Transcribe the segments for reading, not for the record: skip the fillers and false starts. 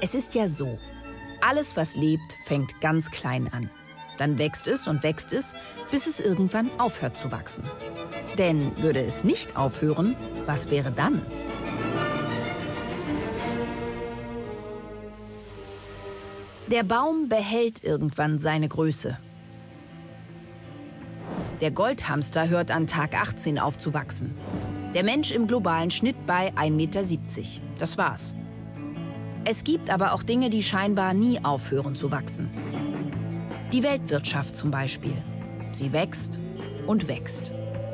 Es ist ja so, alles, was lebt, fängt ganz klein an. Dann wächst es, bis es irgendwann aufhört zu wachsen. Denn würde es nicht aufhören, was wäre dann? Der Baum behält irgendwann seine Größe. Der Goldhamster hört an Tag 18 auf zu wachsen. Der Mensch im globalen Schnitt bei 1,70 Meter. Das war's. Es gibt aber auch Dinge, die scheinbar nie aufhören zu wachsen. Die Weltwirtschaft zum Beispiel. Sie wächst und wächst.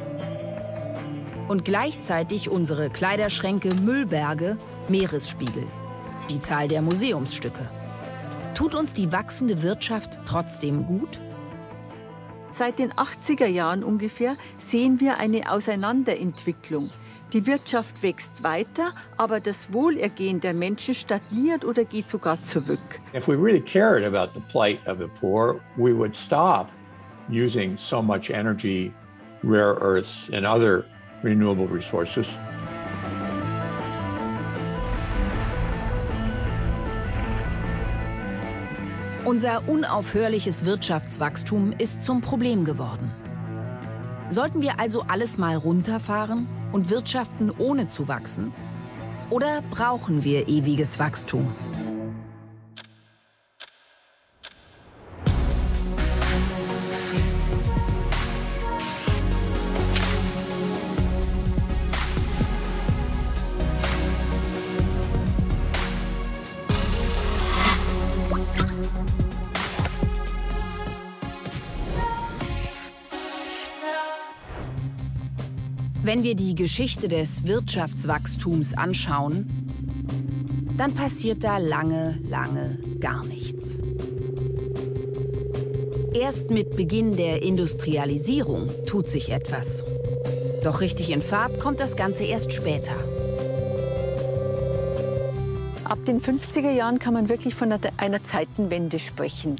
Und gleichzeitig unsere Kleiderschränke, Müllberge, Meeresspiegel. Die Zahl der Museumsstücke. Tut uns die wachsende Wirtschaft trotzdem gut? Seit den 80er Jahren ungefähr sehen wir eine Auseinanderentwicklung. Die Wirtschaft wächst weiter, aber das Wohlergehen der Menschen stagniert oder geht sogar zurück. If we really cared about the plight of the poor, we would stop using so much energy, rare earths and other renewable resources. Unser unaufhörliches Wirtschaftswachstum ist zum Problem geworden. Sollten wir also alles mal runterfahren und wirtschaften, ohne zu wachsen? Oder brauchen wir ewiges Wachstum? Wenn wir die Geschichte des Wirtschaftswachstums anschauen, dann passiert da lange, lange gar nichts. Erst mit Beginn der Industrialisierung tut sich etwas. Doch richtig in Fahrt kommt das Ganze erst später. Ab den 50er Jahren kann man wirklich von einer Zeitenwende sprechen.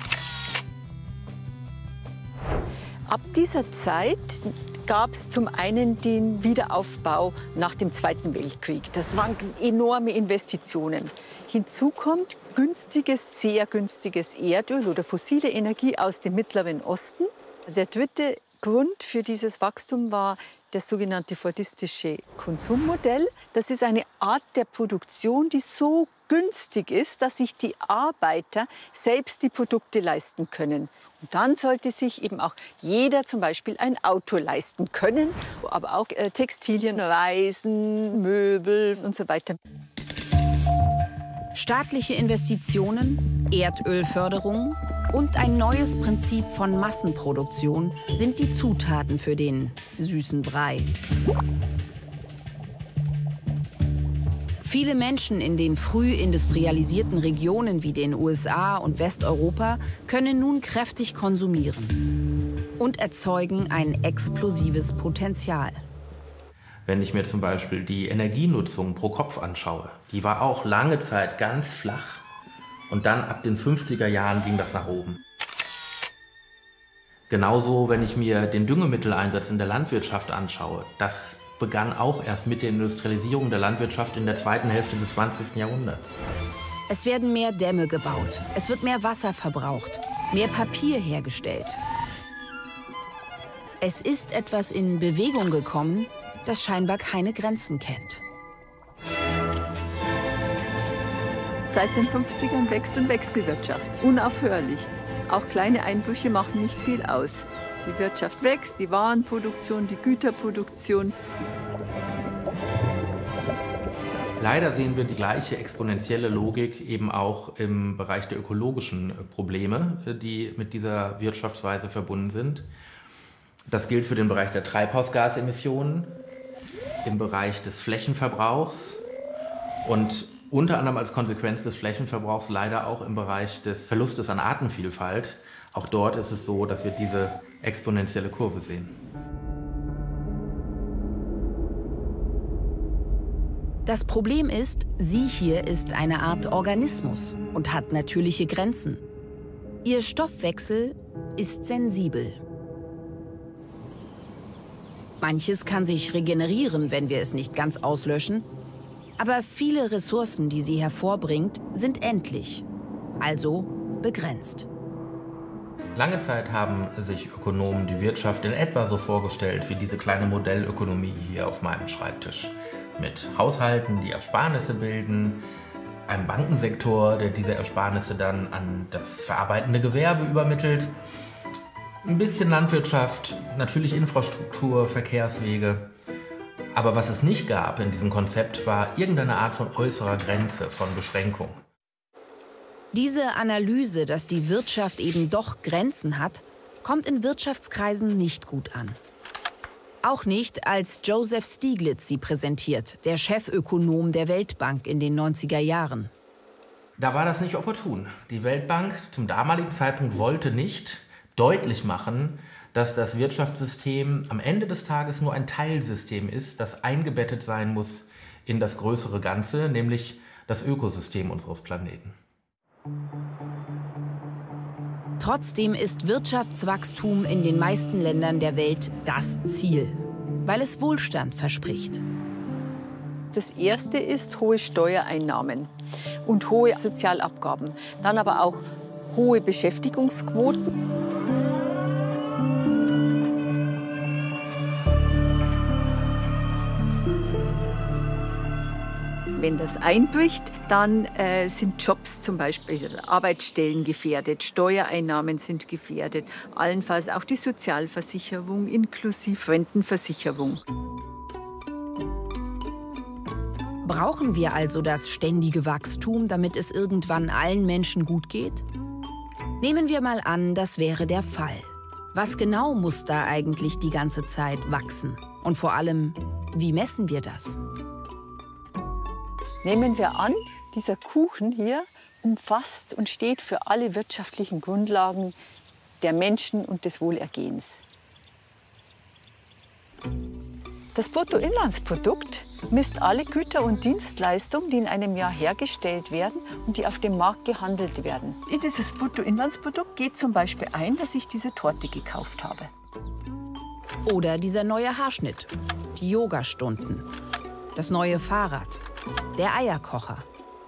Ab dieser Zeit gab es zum einen den Wiederaufbau nach dem Zweiten Weltkrieg. Das waren enorme Investitionen. Hinzu kommt günstiges, sehr günstiges Erdöl oder fossile Energie aus dem Mittleren Osten. Der dritte Grund für dieses Wachstum war das sogenannte fordistische Konsummodell. Das ist eine Art der Produktion, die so günstig ist, dass sich die Arbeiter selbst die Produkte leisten können. Und dann sollte sich eben auch jeder zum Beispiel ein Auto leisten können, aber auch Textilien, Reisen, Möbel und so weiter. Staatliche Investitionen, Erdölförderung und ein neues Prinzip von Massenproduktion sind die Zutaten für den süßen Brei. Viele Menschen in den früh industrialisierten Regionen wie den USA und Westeuropa können nun kräftig konsumieren und erzeugen ein explosives Potenzial. Wenn ich mir zum Beispiel die Energienutzung pro Kopf anschaue, die war auch lange Zeit ganz flach und dann ab den 50er Jahren ging das nach oben. Genauso, wenn ich mir den Düngemitteleinsatz in der Landwirtschaft anschaue, das begann auch erst mit der Industrialisierung der Landwirtschaft in der zweiten Hälfte des 20. Jahrhunderts. Es werden mehr Dämme gebaut, es wird mehr Wasser verbraucht, mehr Papier hergestellt. Es ist etwas in Bewegung gekommen, das scheinbar keine Grenzen kennt. Seit den 50ern wächst und wächst die Wirtschaft, unaufhörlich. Auch kleine Einbrüche machen nicht viel aus. Die Wirtschaft wächst, die Warenproduktion, die Güterproduktion. Leider sehen wir die gleiche exponentielle Logik eben auch im Bereich der ökologischen Probleme, die mit dieser Wirtschaftsweise verbunden sind. Das gilt für den Bereich der Treibhausgasemissionen, im Bereich des Flächenverbrauchs und unter anderem als Konsequenz des Flächenverbrauchs leider auch im Bereich des Verlustes an Artenvielfalt. Auch dort ist es so, dass wir diese exponentielle Kurve sehen. Das Problem ist, sie hier ist eine Art Organismus und hat natürliche Grenzen. Ihr Stoffwechsel ist sensibel. Manches kann sich regenerieren, wenn wir es nicht ganz auslöschen. Aber viele Ressourcen, die sie hervorbringt, sind endlich, also begrenzt. Lange Zeit haben sich Ökonomen die Wirtschaft in etwa so vorgestellt wie diese kleine Modellökonomie hier auf meinem Schreibtisch. Mit Haushalten, die Ersparnisse bilden, einem Bankensektor, der diese Ersparnisse dann an das verarbeitende Gewerbe übermittelt, ein bisschen Landwirtschaft, natürlich Infrastruktur, Verkehrswege. Aber was es nicht gab in diesem Konzept, war irgendeine Art von äußerer Grenze, von Beschränkung. Diese Analyse, dass die Wirtschaft eben doch Grenzen hat, kommt in Wirtschaftskreisen nicht gut an. Auch nicht, als Joseph Stiglitz sie präsentiert, der Chefökonom der Weltbank in den 90er Jahren. Da war das nicht opportun. Die Weltbank zum damaligen Zeitpunkt wollte nicht deutlich machen, dass das Wirtschaftssystem am Ende des Tages nur ein Teilsystem ist, das eingebettet sein muss in das größere Ganze, nämlich das Ökosystem unseres Planeten. Trotzdem ist Wirtschaftswachstum in den meisten Ländern der Welt das Ziel, weil es Wohlstand verspricht. Das erste ist hohe Steuereinnahmen und hohe Sozialabgaben, dann aber auch hohe Beschäftigungsquoten. Wenn das einbricht, dann sind Jobs zum Beispiel, Arbeitsstellen gefährdet, Steuereinnahmen sind gefährdet, allenfalls auch die Sozialversicherung inklusive Rentenversicherung. Brauchen wir also das ständige Wachstum, damit es irgendwann allen Menschen gut geht? Nehmen wir mal an, das wäre der Fall. Was genau muss da eigentlich die ganze Zeit wachsen? Und vor allem, wie messen wir das? Nehmen wir an, dieser Kuchen hier umfasst und steht für alle wirtschaftlichen Grundlagen der Menschen und des Wohlergehens. Das Bruttoinlandsprodukt misst alle Güter und Dienstleistungen, die in einem Jahr hergestellt werden und die auf dem Markt gehandelt werden. In dieses Bruttoinlandsprodukt geht zum Beispiel ein, dass ich diese Torte gekauft habe. Oder dieser neue Haarschnitt, die Yogastunden, das neue Fahrrad, der Eierkocher.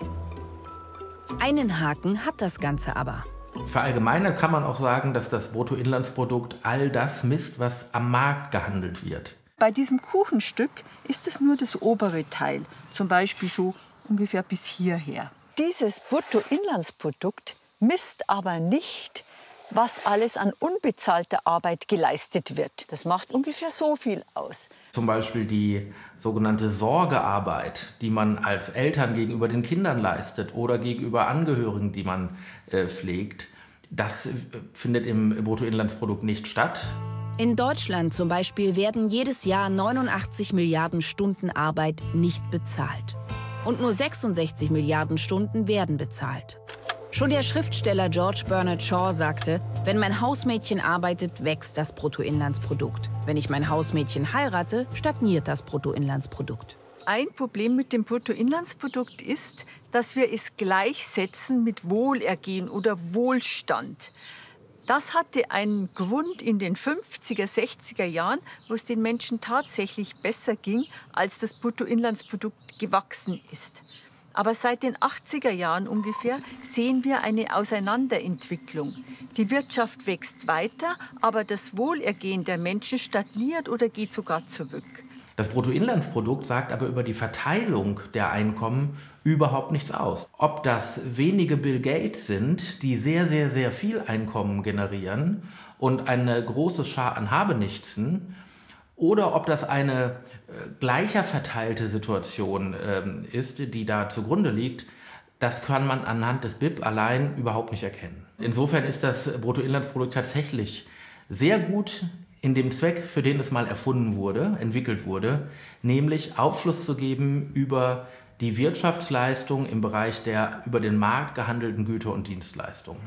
Einen Haken hat das Ganze aber. Verallgemeinert kann man auch sagen, dass das Bruttoinlandsprodukt all das misst, was am Markt gehandelt wird. Bei diesem Kuchenstück ist es nur das obere Teil, zum Beispiel so ungefähr bis hierher. Dieses Bruttoinlandsprodukt misst aber nicht, was alles an unbezahlter Arbeit geleistet wird. Das macht ungefähr so viel aus. Zum Beispiel die sogenannte Sorgearbeit, die man als Eltern gegenüber den Kindern leistet oder gegenüber Angehörigen, die man pflegt. Das findet im Bruttoinlandsprodukt nicht statt. In Deutschland zum Beispiel werden jedes Jahr 89 Milliarden Stunden Arbeit nicht bezahlt. Und nur 66 Milliarden Stunden werden bezahlt. Schon der Schriftsteller George Bernard Shaw sagte, wenn mein Hausmädchen arbeitet, wächst das Bruttoinlandsprodukt. Wenn ich mein Hausmädchen heirate, stagniert das Bruttoinlandsprodukt. Ein Problem mit dem Bruttoinlandsprodukt ist, dass wir es gleichsetzen mit Wohlergehen oder Wohlstand. Das hatte einen Grund in den 50er, 60er Jahren, wo es den Menschen tatsächlich besser ging, als das Bruttoinlandsprodukt gewachsen ist. Aber seit den 80er Jahren ungefähr sehen wir eine Auseinanderentwicklung. Die Wirtschaft wächst weiter, aber das Wohlergehen der Menschen stagniert oder geht sogar zurück. Das Bruttoinlandsprodukt sagt aber über die Verteilung der Einkommen überhaupt nichts aus. Ob das wenige Bill Gates sind, die sehr, sehr, sehr viel Einkommen generieren und eine große Schar an Habenichtsen, oder ob das eine gleicher verteilte Situation ist, die da zugrunde liegt, das kann man anhand des BIP allein überhaupt nicht erkennen. Insofern ist das Bruttoinlandsprodukt tatsächlich sehr gut in dem Zweck, für den es mal erfunden wurde, entwickelt wurde, nämlich Aufschluss zu geben über die Wirtschaftsleistung im Bereich der über den Markt gehandelten Güter und Dienstleistungen.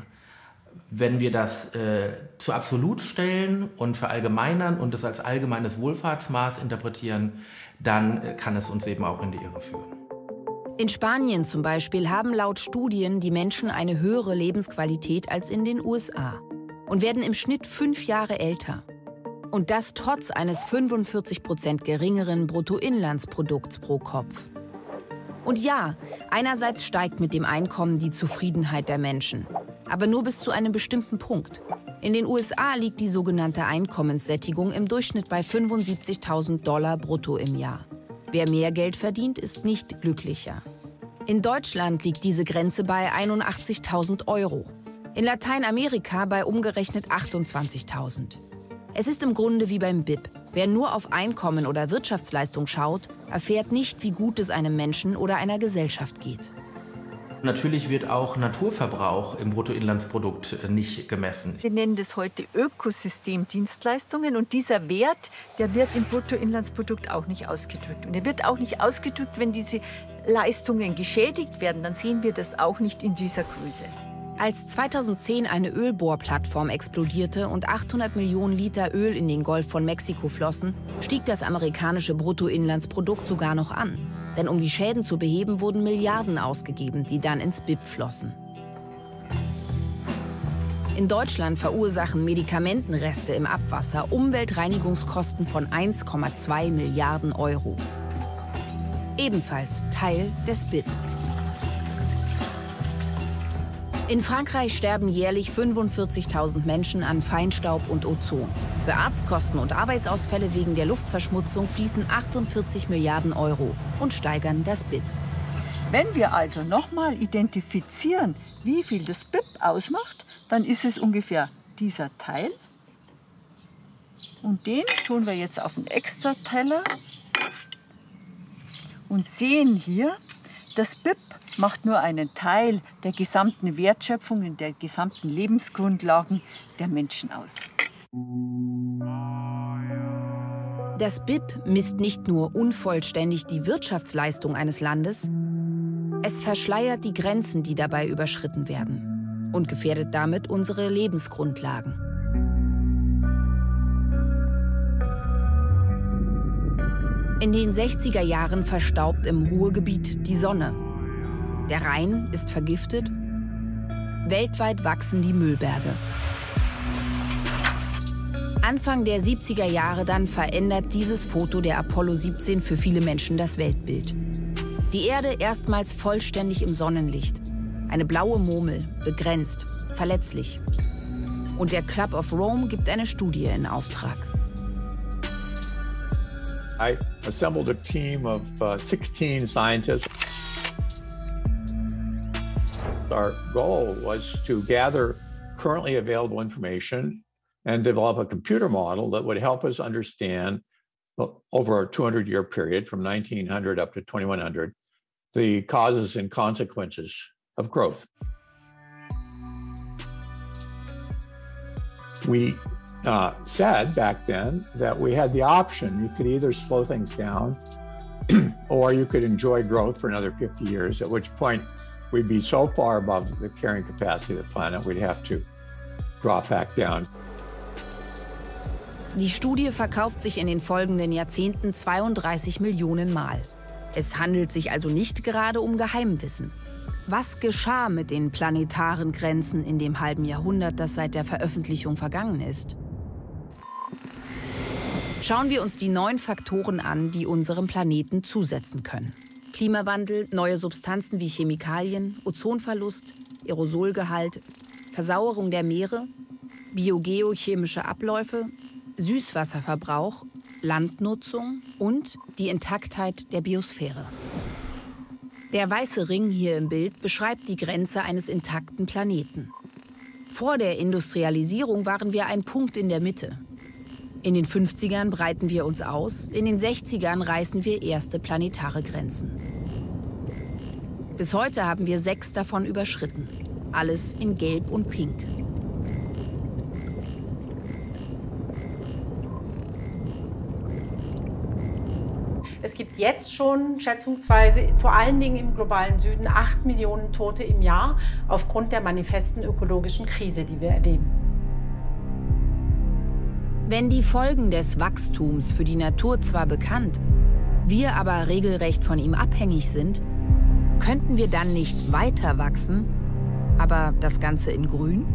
Wenn wir das zu absolut stellen und verallgemeinern und es als allgemeines Wohlfahrtsmaß interpretieren, dann kann es uns eben auch in die Irre führen. In Spanien zum Beispiel haben laut Studien die Menschen eine höhere Lebensqualität als in den USA und werden im Schnitt 5 Jahre älter. Und das trotz eines 45% geringeren Bruttoinlandsprodukts pro Kopf. Und ja, einerseits steigt mit dem Einkommen die Zufriedenheit der Menschen. Aber nur bis zu einem bestimmten Punkt. In den USA liegt die sogenannte Einkommenssättigung im Durchschnitt bei $75.000 brutto im Jahr. Wer mehr Geld verdient, ist nicht glücklicher. In Deutschland liegt diese Grenze bei 81.000 €. In Lateinamerika bei umgerechnet 28.000. Es ist im Grunde wie beim BIP. Wer nur auf Einkommen oder Wirtschaftsleistung schaut, erfährt nicht, wie gut es einem Menschen oder einer Gesellschaft geht. Natürlich wird auch Naturverbrauch im Bruttoinlandsprodukt nicht gemessen. Wir nennen das heute Ökosystemdienstleistungen und dieser Wert, der wird im Bruttoinlandsprodukt auch nicht ausgedrückt. Und er wird auch nicht ausgedrückt, wenn diese Leistungen geschädigt werden, dann sehen wir das auch nicht in dieser Größe. Als 2010 eine Ölbohrplattform explodierte und 800 Millionen Liter Öl in den Golf von Mexiko flossen, stieg das amerikanische Bruttoinlandsprodukt sogar noch an. Denn um die Schäden zu beheben, wurden Milliarden ausgegeben, die dann ins BIP flossen. In Deutschland verursachen Medikamentenreste im Abwasser Umweltreinigungskosten von 1,2 Milliarden €. Ebenfalls Teil des BIP. In Frankreich sterben jährlich 45.000 Menschen an Feinstaub und Ozon. Für Arztkosten und Arbeitsausfälle wegen der Luftverschmutzung fließen 48 Milliarden € und steigern das BIP. Wenn wir also nochmal identifizieren, wie viel das BIP ausmacht, dann ist es ungefähr dieser Teil. Und den tun wir jetzt auf einen Extrateller und sehen hier, das BIP macht nur einen Teil der gesamten Wertschöpfung und der gesamten Lebensgrundlagen der Menschen aus. Das BIP misst nicht nur unvollständig die Wirtschaftsleistung eines Landes, es verschleiert die Grenzen, die dabei überschritten werden und gefährdet damit unsere Lebensgrundlagen. In den 60er Jahren verstaubt im Ruhrgebiet die Sonne. Der Rhein ist vergiftet. Weltweit wachsen die Müllberge. Anfang der 70er Jahre dann verändert dieses Foto der Apollo 17 für viele Menschen das Weltbild. Die Erde erstmals vollständig im Sonnenlicht. Eine blaue Murmel, begrenzt, verletzlich. Und der Club of Rome gibt eine Studie in Auftrag. I assembled a team of 16 scientists. Our goal was to gather currently available information and develop a computer model that would help us understand over a 200-year period from 1900 up to 2100 the causes and consequences of growth. We said back then that we had the option. You could either slow things down or you could enjoy growth for another 50 years, at which point we'd be so far above the carrying capacity of the planet, we'd have to drop back down. Die Studie verkauft sich in den folgenden Jahrzehnten 32 Millionen Mal. Es handelt sich also nicht gerade um Geheimwissen. Was geschah mit den planetaren Grenzen in dem halben Jahrhundert, das seit der Veröffentlichung vergangen ist? Schauen wir uns die 9 Faktoren an, die unserem Planeten zusetzen können. Klimawandel, neue Substanzen wie Chemikalien, Ozonverlust, Aerosolgehalt, Versauerung der Meere, biogeochemische Abläufe, Süßwasserverbrauch, Landnutzung und die Intaktheit der Biosphäre. Der weiße Ring hier im Bild beschreibt die Grenze eines intakten Planeten. Vor der Industrialisierung waren wir ein Punkt in der Mitte. In den 50ern breiten wir uns aus, in den 60ern reißen wir erste planetare Grenzen. Bis heute haben wir 6 davon überschritten. Alles in Gelb und Pink. Es gibt jetzt schon schätzungsweise, vor allen Dingen im globalen Süden, 8 Millionen Tote im Jahr aufgrund der manifesten ökologischen Krise, die wir erleben. Wenn die Folgen des Wachstums für die Natur zwar bekannt, wir aber regelrecht von ihm abhängig sind, könnten wir dann nicht weiter wachsen, aber das Ganze in Grün?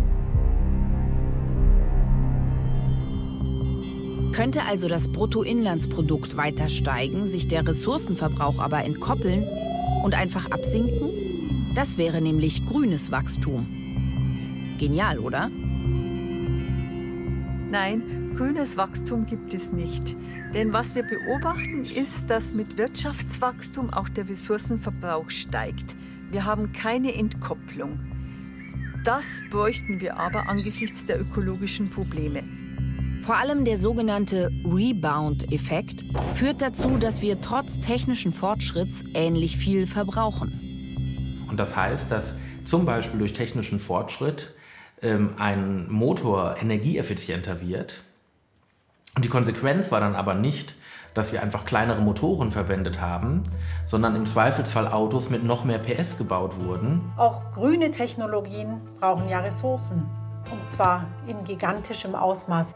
Könnte also das Bruttoinlandsprodukt weiter steigen, sich der Ressourcenverbrauch aber entkoppeln, und einfach absinken? Das wäre nämlich grünes Wachstum. Genial, oder? Nein, grünes Wachstum gibt es nicht. Denn was wir beobachten, ist, dass mit Wirtschaftswachstum auch der Ressourcenverbrauch steigt. Wir haben keine Entkopplung. Das bräuchten wir aber angesichts der ökologischen Probleme. Vor allem der sogenannte Rebound-Effekt führt dazu, dass wir trotz technischen Fortschritts ähnlich viel verbrauchen. Und das heißt, dass zum Beispiel durch technischen Fortschritt ein Motor energieeffizienter wird. Und die Konsequenz war dann aber nicht, dass wir einfach kleinere Motoren verwendet haben, sondern im Zweifelsfall Autos mit noch mehr PS gebaut wurden. Auch grüne Technologien brauchen ja Ressourcen, und zwar in gigantischem Ausmaß.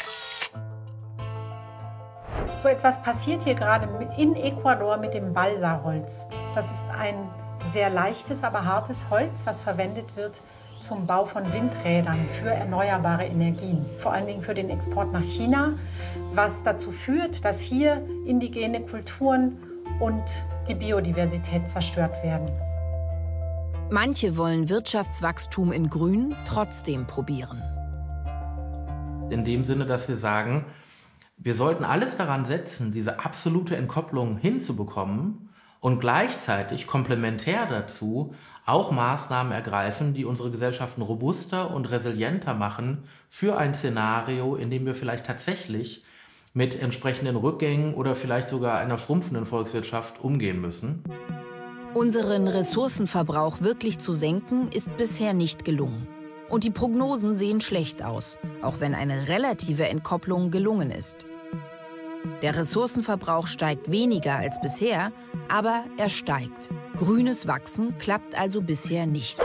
So etwas passiert hier gerade in Ecuador mit dem Balsaholz. Das ist ein sehr leichtes, aber hartes Holz, was verwendet wird zum Bau von Windrädern für erneuerbare Energien, vor allen Dingen für den Export nach China, was dazu führt, dass hier indigene Kulturen und die Biodiversität zerstört werden. Manche wollen Wirtschaftswachstum in Grün trotzdem probieren. In dem Sinne, dass wir sagen, wir sollten alles daran setzen, diese absolute Entkopplung hinzubekommen und gleichzeitig komplementär dazu auch Maßnahmen ergreifen, die unsere Gesellschaften robuster und resilienter machen für ein Szenario, in dem wir vielleicht tatsächlich mit entsprechenden Rückgängen oder vielleicht sogar einer schrumpfenden Volkswirtschaft umgehen müssen. Unseren Ressourcenverbrauch wirklich zu senken, ist bisher nicht gelungen. Und die Prognosen sehen schlecht aus, auch wenn eine relative Entkopplung gelungen ist. Der Ressourcenverbrauch steigt weniger als bisher, aber er steigt. Grünes Wachsen klappt also bisher nicht.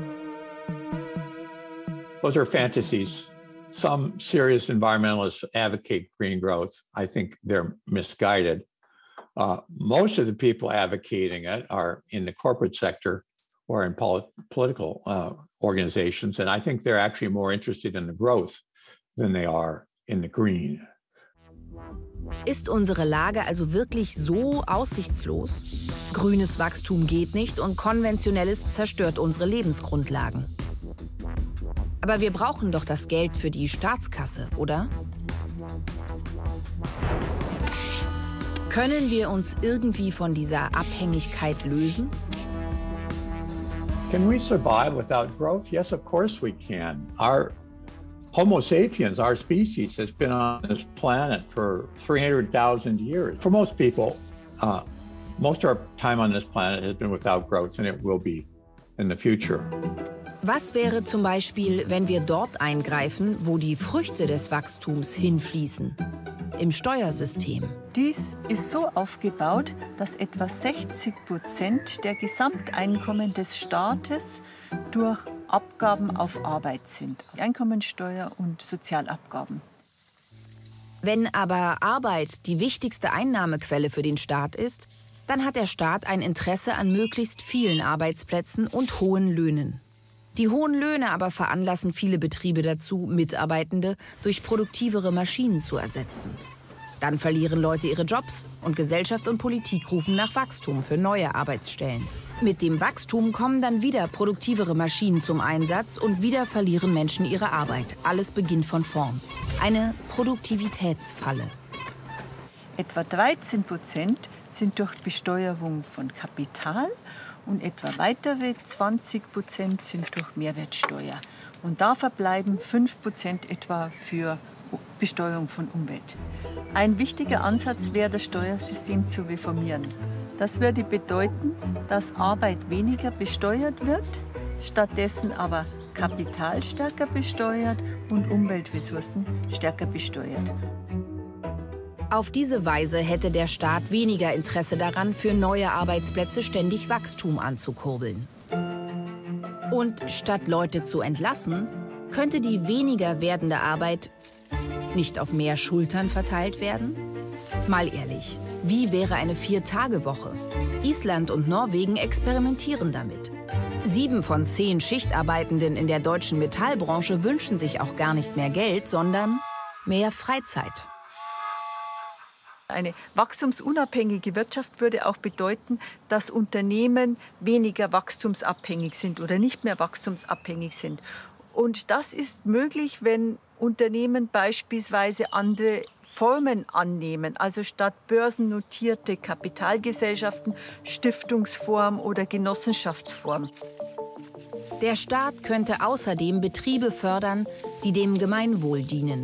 Those are fantasies. Some serious environmentalists advocate green growth. I think they're misguided. Most of the people advocating it are in the corporate sector or in political organizations, and I think they're actually more interested in the growth than they are in the green. Ist unsere Lage also wirklich so aussichtslos? Grünes Wachstum geht nicht und konventionelles zerstört unsere Lebensgrundlagen. Aber wir brauchen doch das Geld für die Staatskasse, oder? Können wir uns irgendwie von dieser Abhängigkeit lösen? Can we survive without growth? Yes, of course we can. Our Homo sapiens, our species, has been on this planet for 300,000 years. For most people, most of our time on this planet has been without growth, and it will be in the future. Was wäre zum Beispiel, wenn wir dort eingreifen, wo die Früchte des Wachstums hinfließen? Im Steuersystem. Dies ist so aufgebaut, dass etwa 60% der Gesamteinkommen des Staates durch Abgaben auf Arbeit sind. Einkommensteuer und Sozialabgaben. Wenn aber Arbeit die wichtigste Einnahmequelle für den Staat ist, dann hat der Staat ein Interesse an möglichst vielen Arbeitsplätzen und hohen Löhnen. Die hohen Löhne aber veranlassen viele Betriebe dazu, Mitarbeitende durch produktivere Maschinen zu ersetzen. Dann verlieren Leute ihre Jobs und Gesellschaft und Politik rufen nach Wachstum für neue Arbeitsstellen. Mit dem Wachstum kommen dann wieder produktivere Maschinen zum Einsatz und wieder verlieren Menschen ihre Arbeit. Alles beginnt von vorn. Eine Produktivitätsfalle. Etwa 13% sind durch Besteuerung von Kapital und etwa weitere 20% sind durch Mehrwertsteuer. Und da verbleiben 5% etwa für Besteuerung von Umwelt. Ein wichtiger Ansatz wäre, das Steuersystem zu reformieren. Das würde bedeuten, dass Arbeit weniger besteuert wird, stattdessen aber Kapital stärker besteuert und Umweltressourcen stärker besteuert. Auf diese Weise hätte der Staat weniger Interesse daran, für neue Arbeitsplätze ständig Wachstum anzukurbeln. Und statt Leute zu entlassen, könnte die weniger werdende Arbeit nicht auf mehr Schultern verteilt werden? Mal ehrlich, wie wäre eine 4-Tage-Woche? Island und Norwegen experimentieren damit. 7 von 10 Schichtarbeitenden in der deutschen Metallbranche wünschen sich auch gar nicht mehr Geld, sondern mehr Freizeit. Eine wachstumsunabhängige Wirtschaft würde auch bedeuten, dass Unternehmen weniger wachstumsabhängig sind oder nicht mehr wachstumsabhängig sind. Und das ist möglich, wenn Unternehmen beispielsweise andere Formen annehmen, also statt börsennotierte Kapitalgesellschaften, Stiftungsform oder Genossenschaftsform. Der Staat könnte außerdem Betriebe fördern, die dem Gemeinwohl dienen.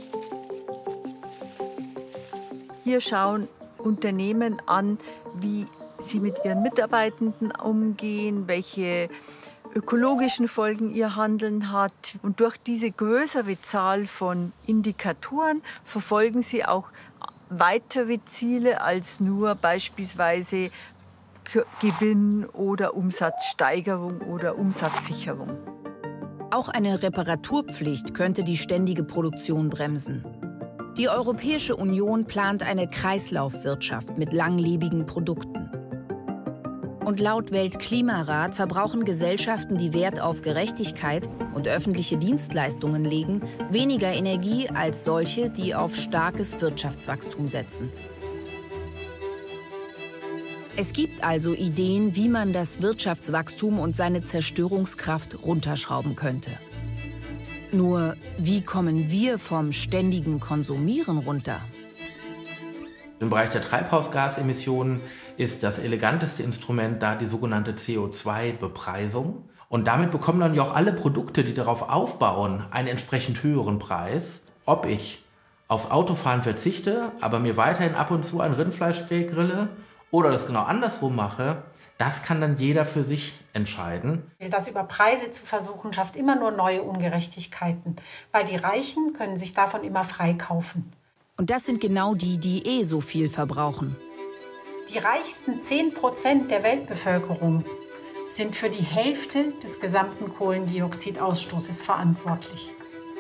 Hier schauen Unternehmen an, wie sie mit ihren Mitarbeitenden umgehen, welche ökologischen Folgen ihr Handeln hat. Und durch diese größere Zahl von Indikatoren verfolgen sie auch weitere Ziele als nur beispielsweise Gewinn oder Umsatzsteigerung oder Umsatzsicherung. Auch eine Reparaturpflicht könnte die ständige Produktion bremsen. Die Europäische Union plant eine Kreislaufwirtschaft mit langlebigen Produkten. Und laut Weltklimarat verbrauchen Gesellschaften, die Wert auf Gerechtigkeit und öffentliche Dienstleistungen legen, weniger Energie als solche, die auf starkes Wirtschaftswachstum setzen. Es gibt also Ideen, wie man das Wirtschaftswachstum und seine Zerstörungskraft runterschrauben könnte. Nur, wie kommen wir vom ständigen Konsumieren runter? Im Bereich der Treibhausgasemissionen ist das eleganteste Instrument da die sogenannte CO2-Bepreisung. Und damit bekommen dann ja auch alle Produkte, die darauf aufbauen, einen entsprechend höheren Preis. Ob ich aufs Autofahren verzichte, aber mir weiterhin ab und zu ein Rindfleischsteak grille oder das genau andersrum mache, das kann dann jeder für sich entscheiden. Das über Preise zu versuchen, schafft immer nur neue Ungerechtigkeiten, weil die Reichen können sich davon immer freikaufen. Und das sind genau die, die eh so viel verbrauchen. Die reichsten 10% der Weltbevölkerung sind für die Hälfte des gesamten Kohlendioxidausstoßes verantwortlich.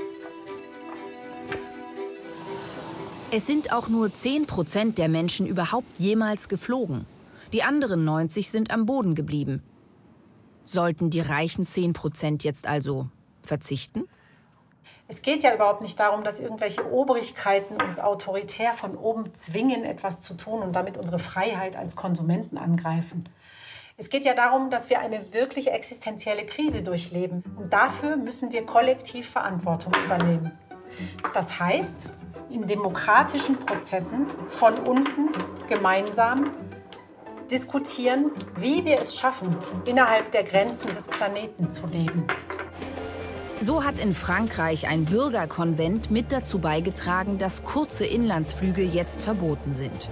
Es sind auch nur 10% der Menschen überhaupt jemals geflogen. Die anderen 90 sind am Boden geblieben. Sollten die reichen 10% jetzt also verzichten? Es geht ja überhaupt nicht darum, dass irgendwelche Obrigkeiten uns autoritär von oben zwingen, etwas zu tun und damit unsere Freiheit als Konsumenten angreifen. Es geht ja darum, dass wir eine wirklich existenzielle Krise durchleben. Und dafür müssen wir kollektiv Verantwortung übernehmen. Das heißt, in demokratischen Prozessen von unten gemeinsam diskutieren, wie wir es schaffen, innerhalb der Grenzen des Planeten zu leben. So hat in Frankreich ein Bürgerkonvent mit dazu beigetragen, dass kurze Inlandsflüge jetzt verboten sind.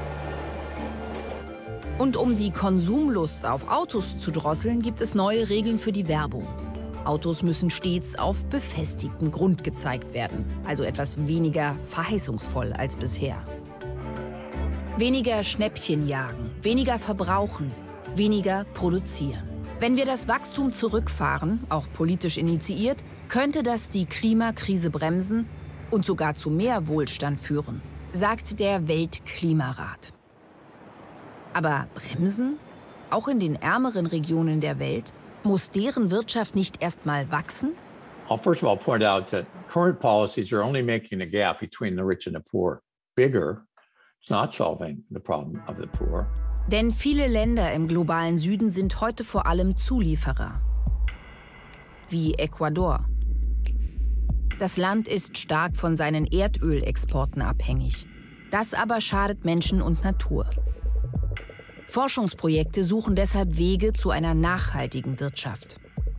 Und um die Konsumlust auf Autos zu drosseln, gibt es neue Regeln für die Werbung. Autos müssen stets auf befestigtem Grund gezeigt werden, also etwas weniger verheißungsvoll als bisher. Weniger Schnäppchen jagen, weniger verbrauchen, weniger produzieren. Wenn wir das Wachstum zurückfahren, auch politisch initiiert, könnte das die Klimakrise bremsen und sogar zu mehr Wohlstand führen, sagt der Weltklimarat. Aber bremsen? Auch in den ärmeren Regionen der Welt? Muss deren Wirtschaft nicht erst mal wachsen? I'll first of all point out that current policies are only making the gap between the rich and the poor bigger. It's not solving the problem of the poor. Denn viele Länder im globalen Süden sind heute vor allem Zulieferer, wie Ecuador. Das Land ist stark von seinen Erdölexporten abhängig. Das aber schadet Menschen und Natur. Forschungsprojekte suchen deshalb Wege zu einer nachhaltigen Wirtschaft.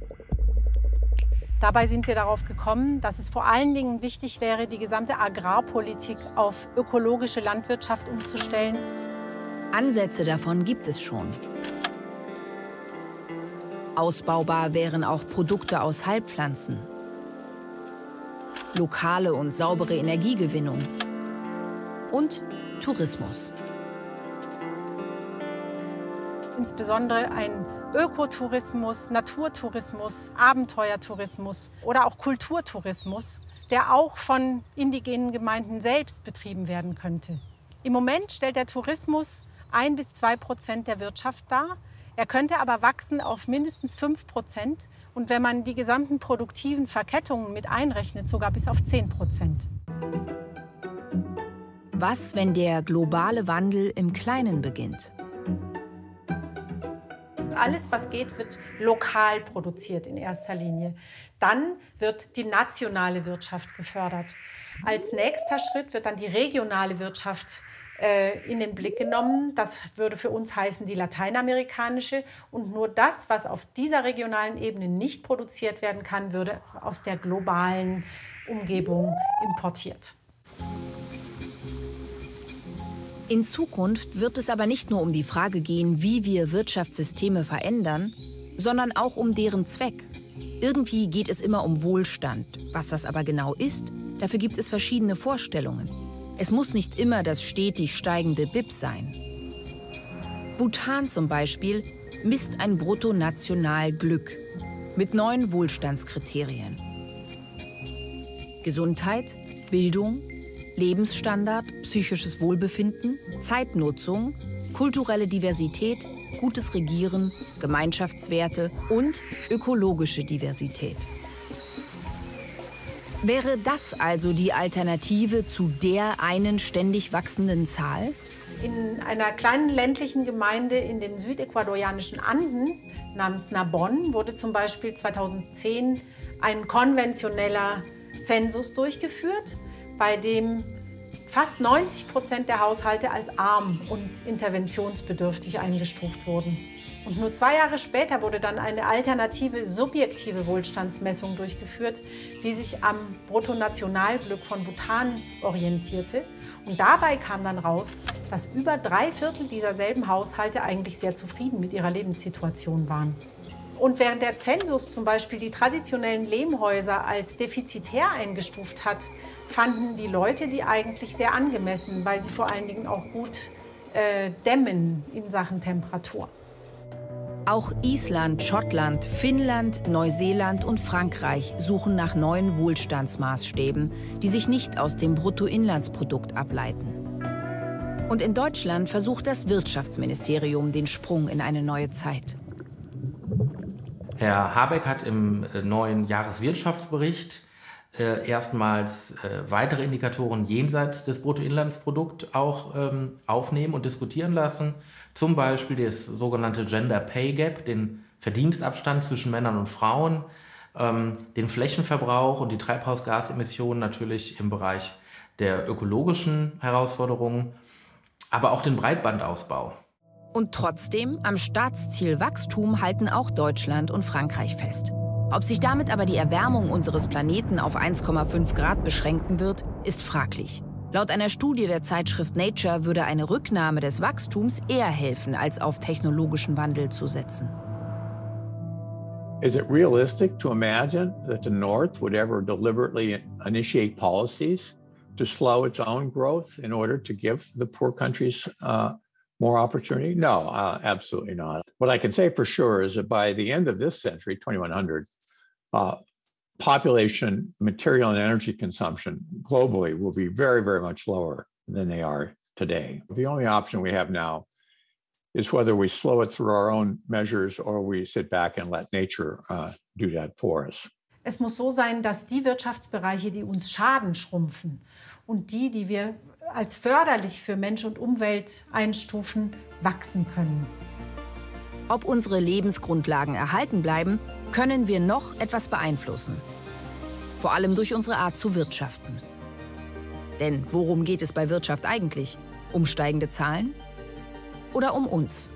Dabei sind wir darauf gekommen, dass es vor allen Dingen wichtig wäre, die gesamte Agrarpolitik auf ökologische Landwirtschaft umzustellen. Ansätze davon gibt es schon. Ausbaubar wären auch Produkte aus Heilpflanzen, lokale und saubere Energiegewinnung und Tourismus. Insbesondere ein Ökotourismus, Naturtourismus, Abenteuertourismus oder auch Kulturtourismus, der auch von indigenen Gemeinden selbst betrieben werden könnte. Im Moment stellt der Tourismus 1 bis 2% der Wirtschaft dar. Er könnte aber wachsen auf mindestens 5% und wenn man die gesamten produktiven Verkettungen mit einrechnet, sogar bis auf 10%. Was, wenn der globale Wandel im Kleinen beginnt? Alles, was geht, wird lokal produziert in erster Linie. Dann wird die nationale Wirtschaft gefördert. Als nächster Schritt wird dann die regionale Wirtschaft in den Blick genommen. Das würde für uns heißen die lateinamerikanische. Und nur das, was auf dieser regionalen Ebene nicht produziert werden kann, würde aus der globalen Umgebung importiert. In Zukunft wird es aber nicht nur um die Frage gehen, wie wir Wirtschaftssysteme verändern, sondern auch um deren Zweck. Irgendwie geht es immer um Wohlstand. Was das aber genau ist, dafür gibt es verschiedene Vorstellungen. Es muss nicht immer das stetig steigende BIP sein. Bhutan zum Beispiel misst ein Bruttonationalglück mit 9 Wohlstandskriterien. Gesundheit, Bildung, Lebensstandard, psychisches Wohlbefinden, Zeitnutzung, kulturelle Diversität, gutes Regieren, Gemeinschaftswerte und ökologische Diversität. Wäre das also die Alternative zu der einen ständig wachsenden Zahl? In einer kleinen ländlichen Gemeinde in den südecuadorianischen Anden namens Narbonne wurde zum Beispiel 2010 ein konventioneller Zensus durchgeführt, bei dem fast 90% der Haushalte als arm und interventionsbedürftig eingestuft wurden. Und nur 2 Jahre später wurde dann eine alternative, subjektive Wohlstandsmessung durchgeführt, die sich am Bruttonationalglück von Bhutan orientierte. Und dabei kam dann raus, dass über 3/4 dieser selben Haushalte eigentlich sehr zufrieden mit ihrer Lebenssituation waren. Und während der Zensus zum Beispiel die traditionellen Lehmhäuser als defizitär eingestuft hat, fanden die Leute die eigentlich sehr angemessen, weil sie vor allen Dingen auch gut dämmen in Sachen Temperatur. Auch Island, Schottland, Finnland, Neuseeland und Frankreich suchen nach neuen Wohlstandsmaßstäben, die sich nicht aus dem Bruttoinlandsprodukt ableiten. Und in Deutschland versucht das Wirtschaftsministerium den Sprung in eine neue Zeit. Herr Habeck hat im neuen Jahreswirtschaftsbericht erstmals weitere Indikatoren jenseits des Bruttoinlandsprodukts auch aufnehmen und diskutieren lassen. Zum Beispiel das sogenannte Gender Pay Gap, den Verdienstabstand zwischen Männern und Frauen, den Flächenverbrauch und die Treibhausgasemissionen natürlich im Bereich der ökologischen Herausforderungen, aber auch den Breitbandausbau. Und trotzdem, am Staatsziel Wachstum halten auch Deutschland und Frankreich fest. Ob sich damit aber die Erwärmung unseres Planeten auf 1,5 Grad beschränken wird, ist fraglich. Laut einer Studie der Zeitschrift Nature würde eine Rücknahme des Wachstums eher helfen, als auf technologischen Wandel zu setzen. Is it realistic to imagine that the North would ever deliberately initiate policies to slow its own growth in order to give the poor countries more opportunity? No, absolutely not. What I can say for sure is that by the end of this century, 2100, population, material and energy consumption globally will be very, very much lower than they are today. The only option we have now is whether we slow it through our own measures or we sit back and let nature do that for us. Es muss so sein, dass die Wirtschaftsbereiche, die uns schaden, schrumpfen und die wir als förderlich für Mensch und Umwelt einstufen, wachsen können. Ob unsere Lebensgrundlagen erhalten bleiben, können wir noch etwas beeinflussen. Vor allem durch unsere Art zu wirtschaften. Denn worum geht es bei Wirtschaft eigentlich? Um steigende Zahlen? Oder um uns?